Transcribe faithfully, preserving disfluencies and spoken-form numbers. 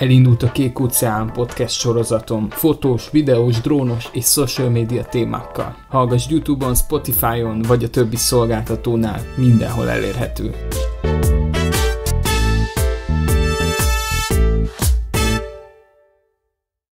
Elindult a Kék Óceán podcast sorozatom fotós, videós, drónos és social media témákkal. Hallgass YouTube-on, Spotify-on vagy a többi szolgáltatónál, mindenhol elérhető.